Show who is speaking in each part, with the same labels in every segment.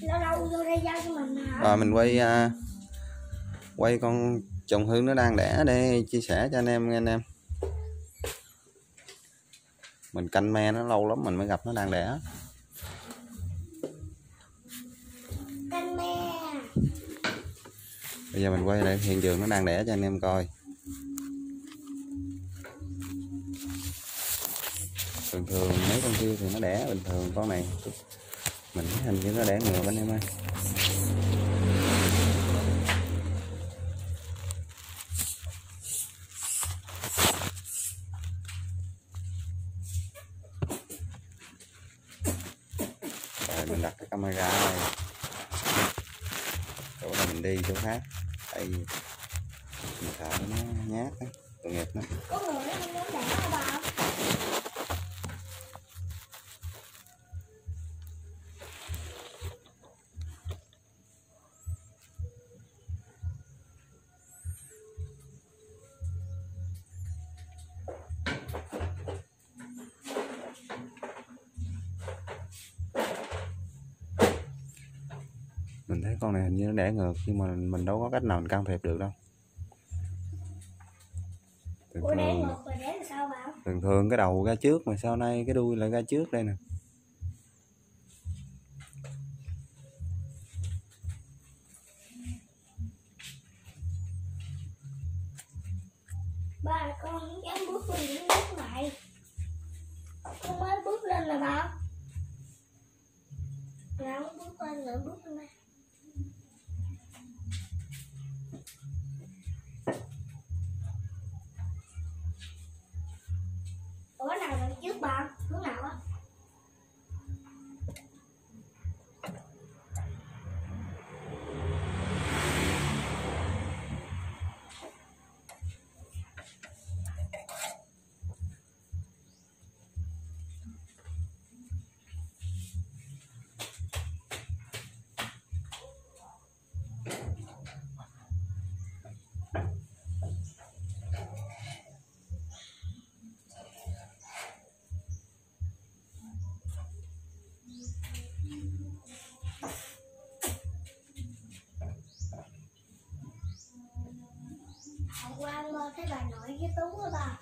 Speaker 1: Lâu lâu vô đây giao cho mình hả?
Speaker 2: Rồi mình quay con chồng Hương nó đang đẻ để chia sẻ cho anh em nghe anh em. Mình canh me nó lâu lắm mình mới gặp nó đang đẻ.
Speaker 1: Canh me.
Speaker 2: Bây giờ mình quay lại hiện trường nó đang đẻ cho anh em coi. Thường thường mấy con kia thì nó đẻ bình thường, con này mình thấy hình như nó đẻ ngược anh em ơi. Rồi mình đặt cái camera ở đây, chỗ này mình đi chỗ khác tại vì mình sợ nó nhát á, tội nghiệp nó.
Speaker 1: Có người nó không muốn đẻ hả bà?
Speaker 2: Mình thấy con này hình như nó đẻ ngược nhưng mà mình đâu có cách nào mình can thiệp được đâu.
Speaker 1: Ủa đẻ ngược rồi đẻ làm sao bà?
Speaker 2: Thường thường cái đầu ra trước mà sau này cái đuôi lại ra trước đây nè.
Speaker 1: Ba con không dám bước lên những bước này. Con mới bước lên là bà. Rồi không bước lên nữa bước lên đây. Ủa nào đằng trước bà? Hướng nào á? Hôm qua mơ thấy bà nội với Tú á bà.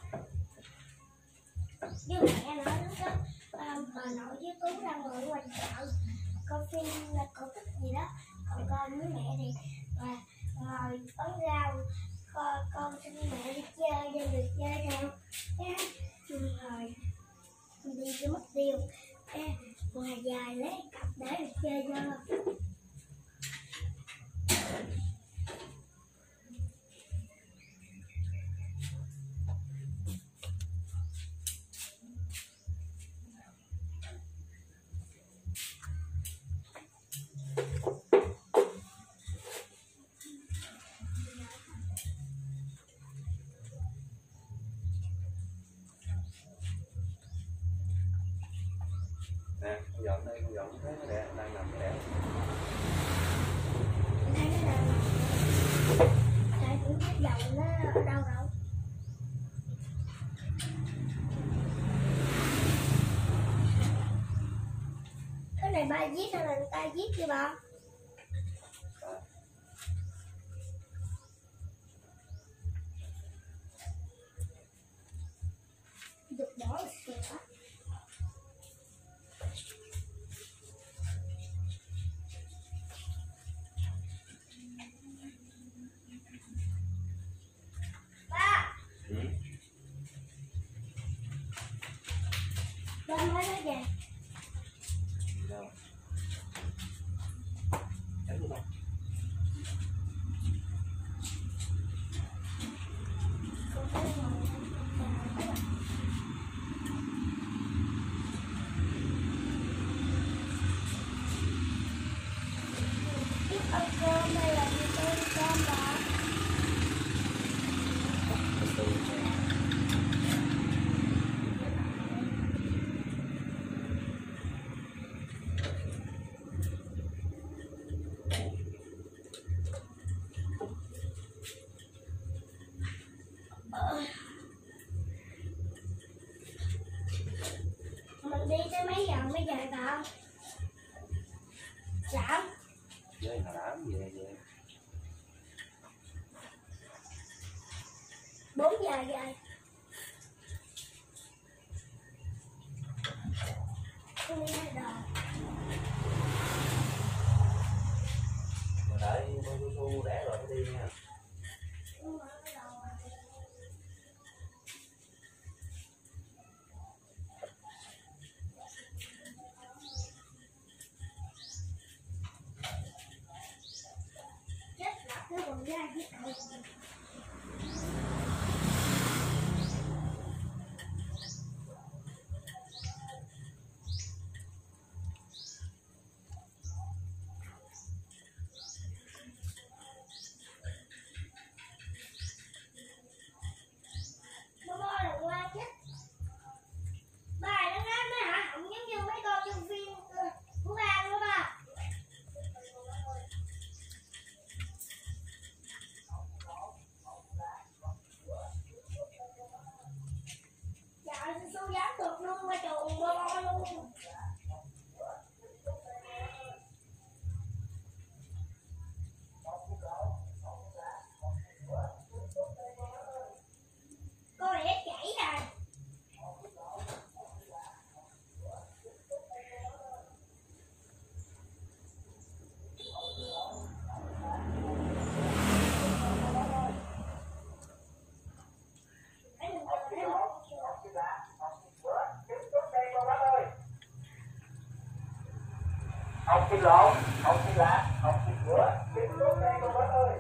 Speaker 1: Với mẹ nói lúc đó bà nội với Tú đang ngồi ngoài chợ coi phim là cổ tích gì đó, còn con với mẹ thì ngồi bắn rau, con xin mẹ đi chơi để được chơi theo. Rồi đi cho mất tiêu, ngoài dài lấy cặp để được chơi cho.
Speaker 2: Nè, con dọn đây, con dọn thấy nó đẻ, đang nằm đẻ.
Speaker 1: Thấy nó đang tại cũng biết dầu nó ở đâu đâu. Cái này ba viết hay là người ta viết vậy bà? Được bỏ sữa. Ba. Ba mới nói về. Ăn cơm hay là gì tôi đi cơm bà? Mình đi tới mấy giờ mới về bà? Dạ.
Speaker 2: Chơi nào đám về về.
Speaker 1: 4 giờ rồi. Tôi đi ăn đồ.
Speaker 2: Mà đợi bao su su đẻ rồi mới đi nha.
Speaker 1: Chết lắm cái quần da với cậu.
Speaker 3: Học xin lộn, học xin lạ, học xin bữa, xin tốt đây cô bác ơi.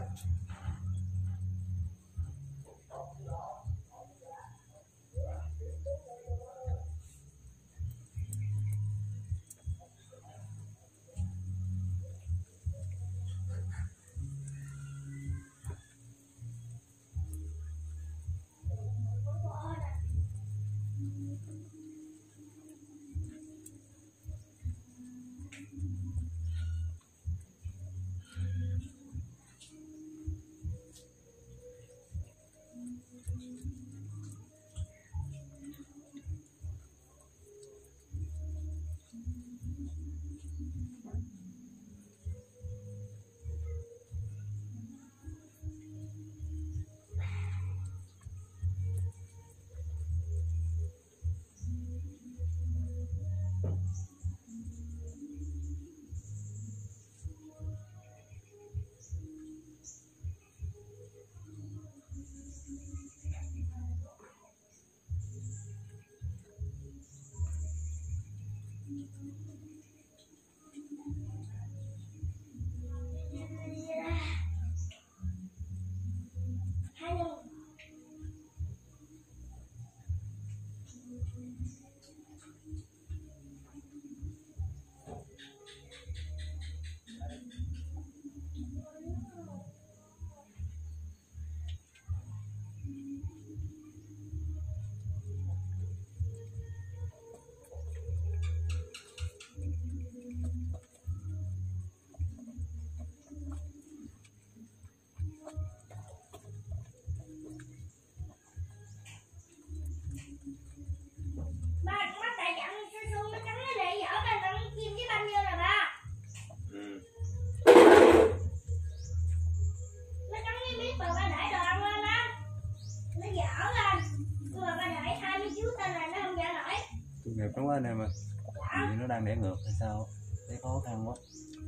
Speaker 2: Nghiệp lắm quá anh em ơi, vì nó đang đẻ ngược hay sao thấy khó khăn quá,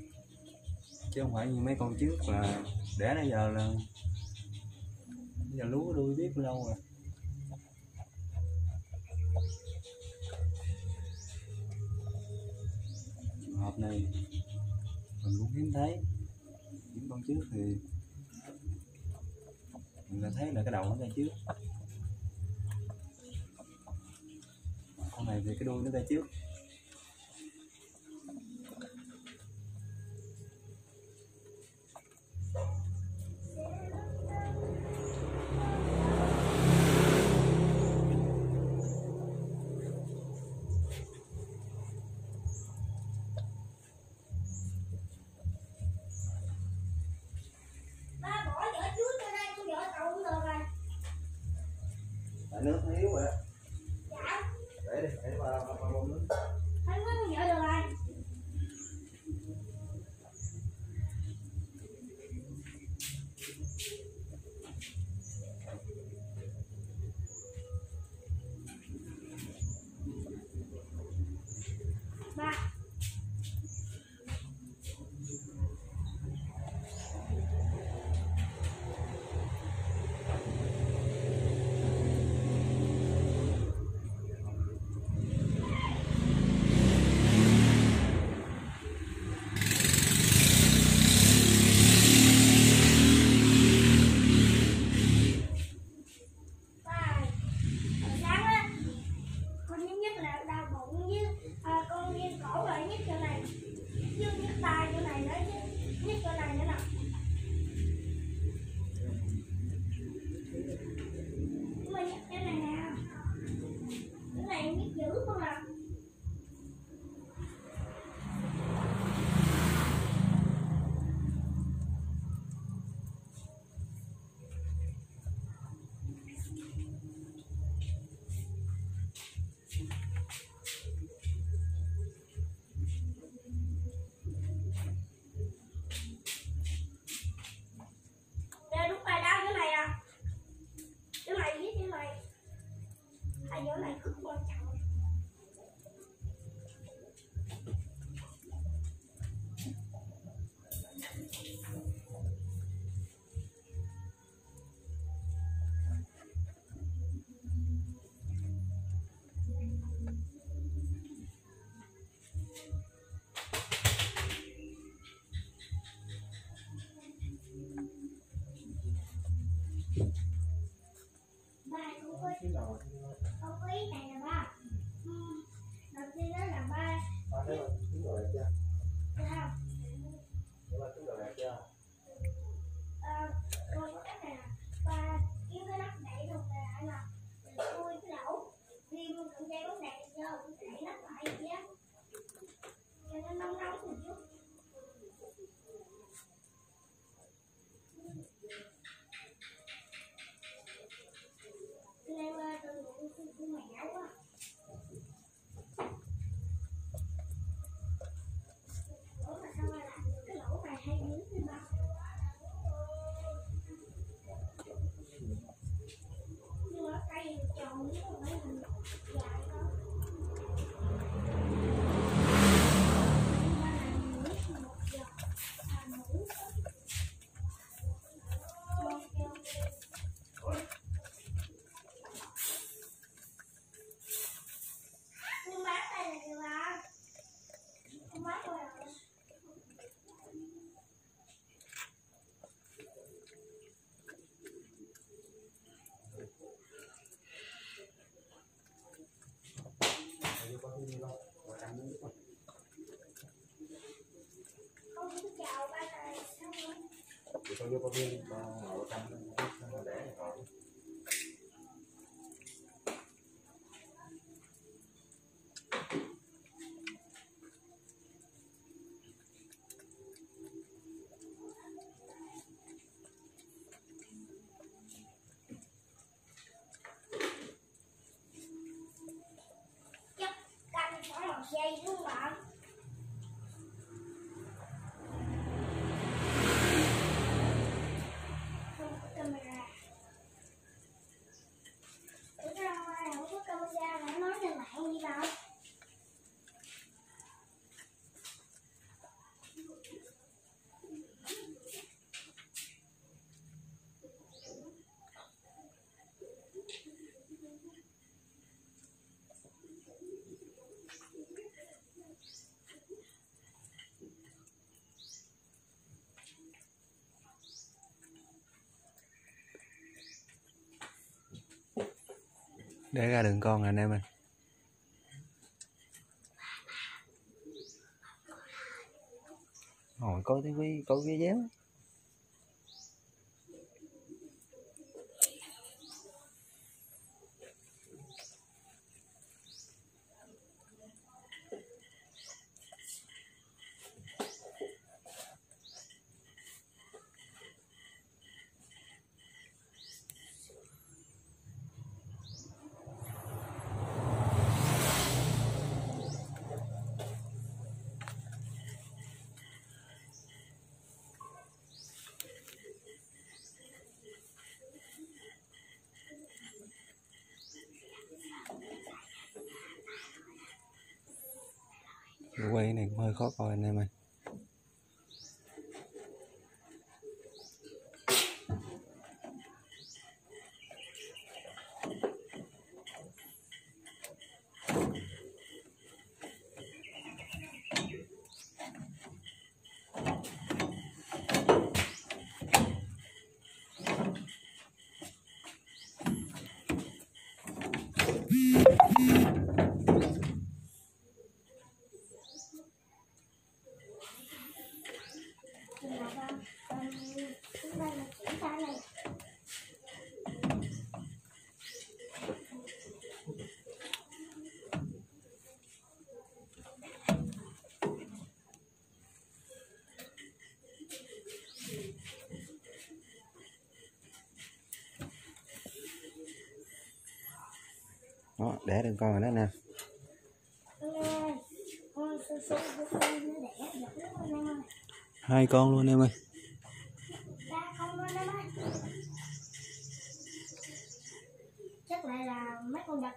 Speaker 2: chứ không phải như mấy con trước là đẻ nãy giờ là bây giờ lúa đuôi biết lâu rồi. Trường hợp này mình cũng hiếm thấy, những con trước thì mình đã thấy là cái đầu nó ra trước, con này thì cái đuôi nó ra trước. Nước nó yếu rồi đó.
Speaker 1: Dạ.
Speaker 2: Để đi, để vào bông nước.
Speaker 1: Anh có không vợ được rồi. chứ nhấc tay chỗ này nữa chứ nhấc chỗ này nữa nè. Nhưng mà nhấc chỗ này nè, chỗ này nhấc dữ không à. Chỗ này rất quan trọng. Không có ý này là ba. Đầu tiên đó là ba.
Speaker 3: Ba thấy không? Chúng rồi chưa?
Speaker 1: Được không?
Speaker 3: Ba chúng rồi chưa?
Speaker 1: Rồi có cách này nè. Ba kiếm cái nắp đậy rồi lại là khui cái lỗ. Khi con dây bóng đèn vô, đậy nắp lại vậy á. Cho nó nóng nóng một chút. Nên tôi ngủ của mẹ quá. Ủa mà sao lại làm cái lỗ này hay dữ thế ba? Nhưng mà cây tròn chứ không phải mình dài đâu. Ba làm nước 1 giờ ngủ. Nhưng bán đây là được à? Không bán rồi à? Không chào ba này sao không?
Speaker 3: Thì con vô con viên ngồi canh để rồi.
Speaker 1: Chắc canh khoảng 1 giây đúng không bạn? Không có camera. Ủa sao hôm nay không có camera mà nói trên mạng gì đâu?
Speaker 2: Để ra đường con anh em ơi. Hồi có cái déo. Quay này cũng hơi khó coi anh em ơi. đẻ được con rồi đó nè. Hai con luôn em ơi.
Speaker 1: Chắc lại là mấy con đực.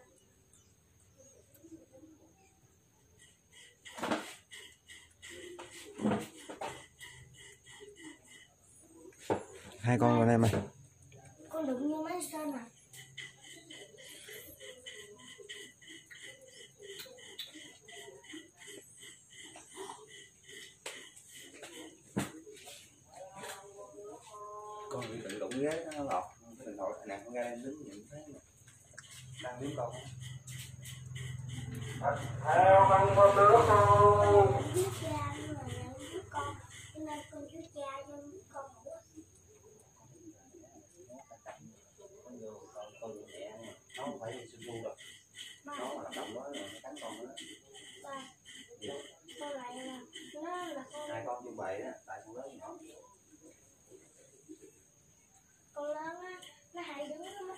Speaker 2: Hai con luôn em ơi.
Speaker 1: Con đực như mấy sơn à.
Speaker 2: Con bị tự đụng ghế nó lọt cái điện thoại nè, con ra em đứng nhìn thấy nè, đang đứng con.
Speaker 3: Theo con có đứa không?
Speaker 2: Con mẹ nó không phải đi sư rồi, nó là động đó rồi nó cắn con nữa. Hai con như vậy á, tại con lớn nhỏ.
Speaker 1: Con lớn á, nó hay đứng lắm á.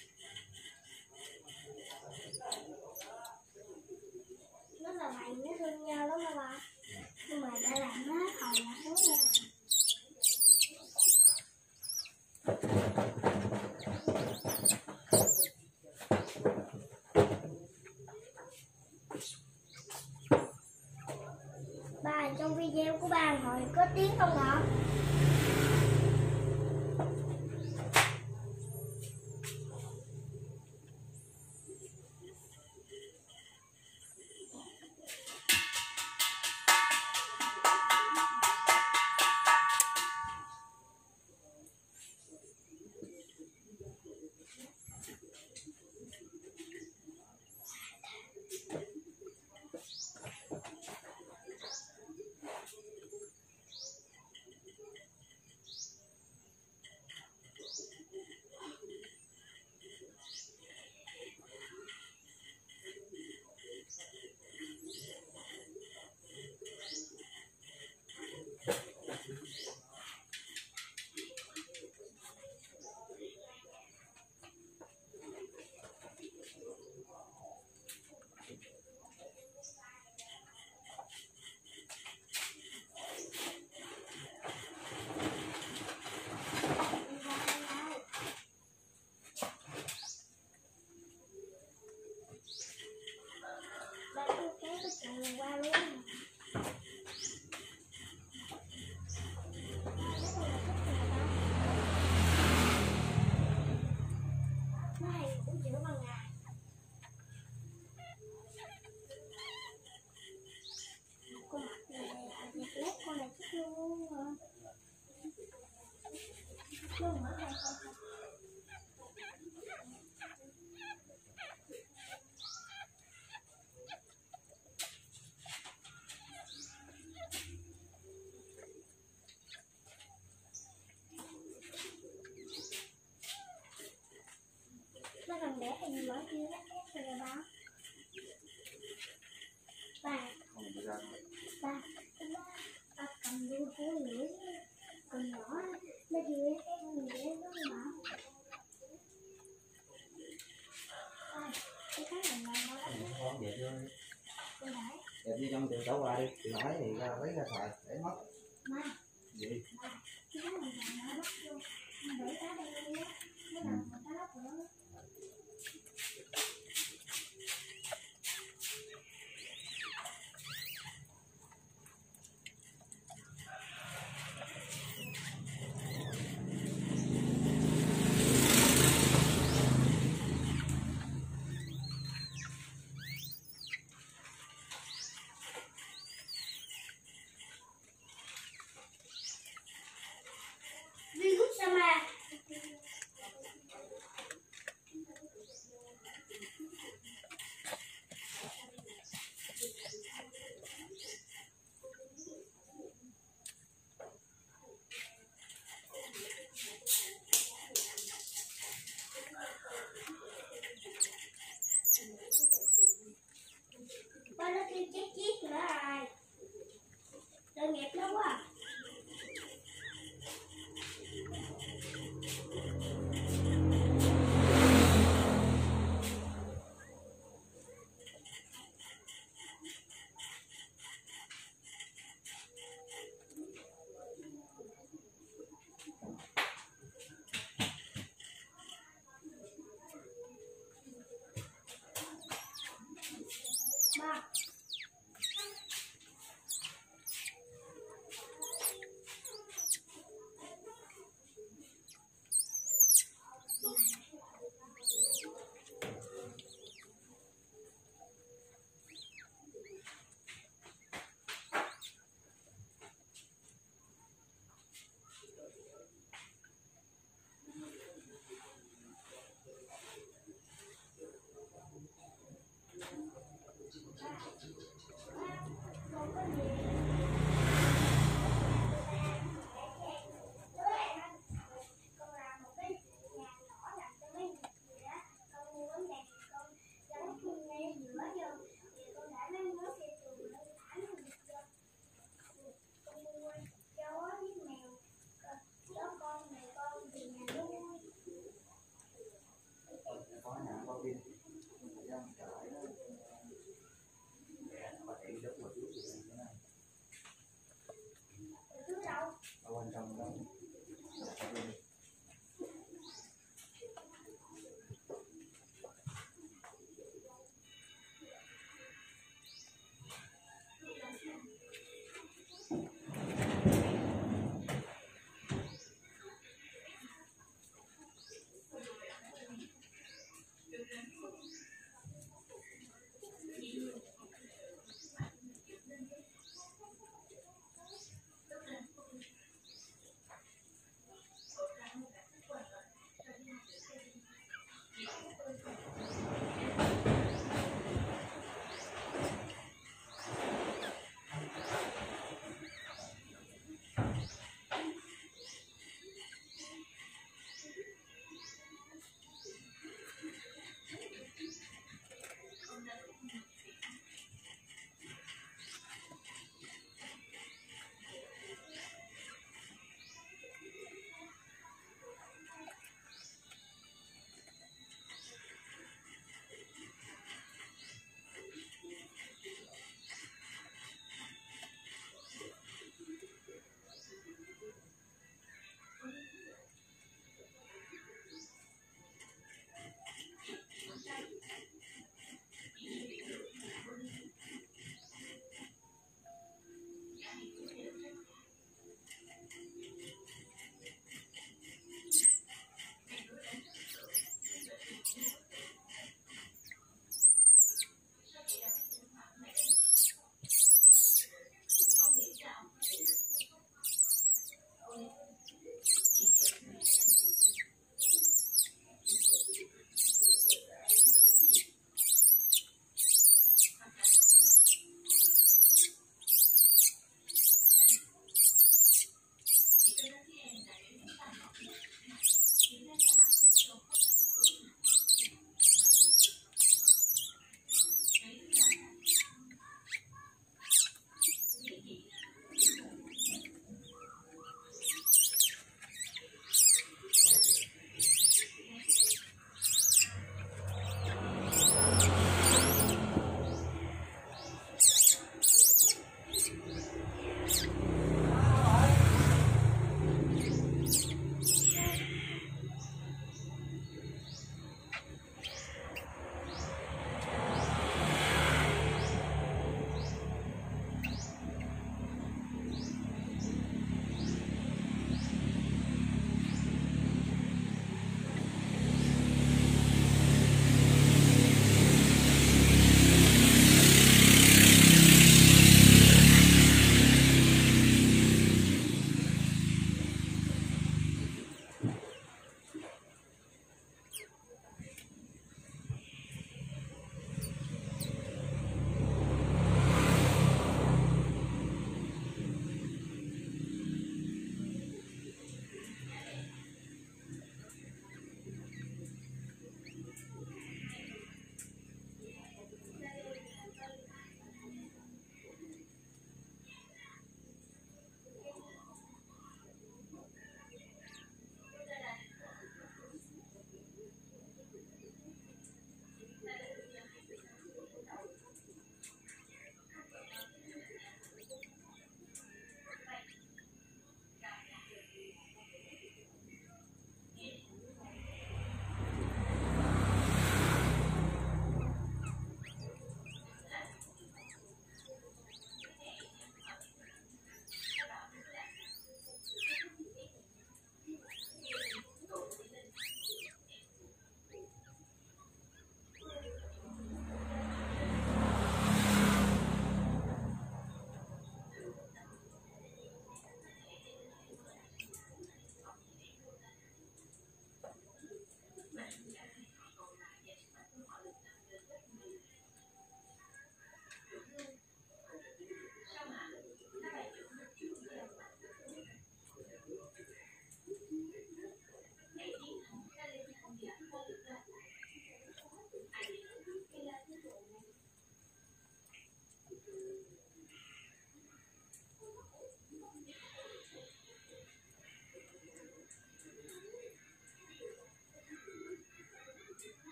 Speaker 1: Nó là vậy, nó thương nhau lắm mà bà. Nhưng mà đã làm nó hết hồn là hết nha. Bà, trong video của bà hồi có tiếng không hả? Qua luôn. Nó hay ngủ giữa ban ngày. Con mặt này đẹp lét, con này thích luôn hả? Nó mở ra con. Nó còn để gì mở kia lát rồi bà. Bà cầm vô cái lưỡi còn nhỏ nó đi lấy cái con dễ đó mà. Cái này là
Speaker 2: Con vậy thôi.
Speaker 1: con đẩy.
Speaker 2: Đẹp đi trong tiền cháu qua đi, chị nói thì ra lấy ra xài để mất.
Speaker 1: Mà
Speaker 2: Gì?
Speaker 1: cái này là nó bắt vô. Mà để cá đây luôn á. Nó làm một cái lóc nữa. Virus sama. Ba nó kêu chết chiếc nữa rồi. Tội nghiệp nó quá.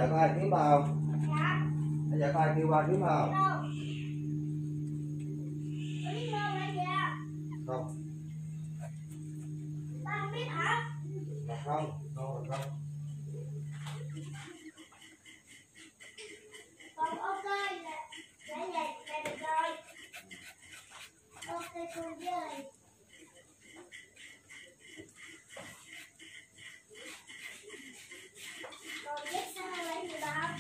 Speaker 2: giờ có ai kiếm vào không?
Speaker 1: Dạ.
Speaker 2: Bây giờ có ai kêu qua kiếm vào không?
Speaker 1: Đâu? Biết đâu bây giờ?
Speaker 2: Không.
Speaker 1: Ba không biết hả?
Speaker 2: Là không. Không là không.
Speaker 1: Còn ok là được rồi. Ok cô ơi. Còn biết sao lấy gì đâu?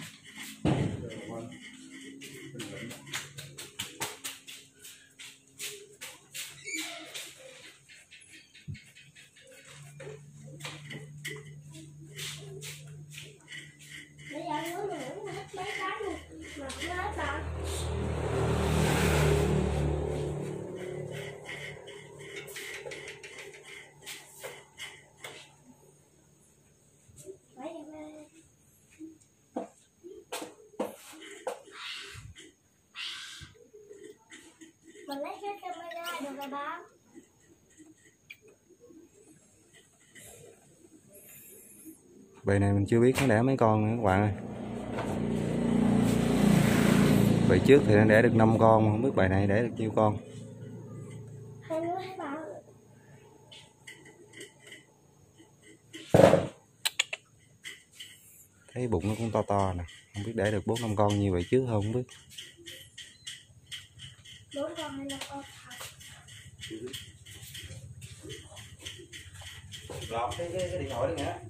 Speaker 1: Bây giờ ngứa nữa hết mấy cái luôn mà không hết đâu. Phải đi về. Mình lấy cái camera được rồi ba.
Speaker 2: Bầy này mình chưa biết nó đẻ mấy con nữa các bạn ơi. Bầy trước thì nó đẻ được 5 con, không biết bầy này đẻ được nhiêu con.
Speaker 1: Hai đứa hai bảo.
Speaker 2: Thấy bụng nó cũng to to nè, không biết đẻ được 4-5 con như vậy trước không biết.
Speaker 1: 4 con hay 5 con thật?
Speaker 2: Lọt cái điện thoại đi nha.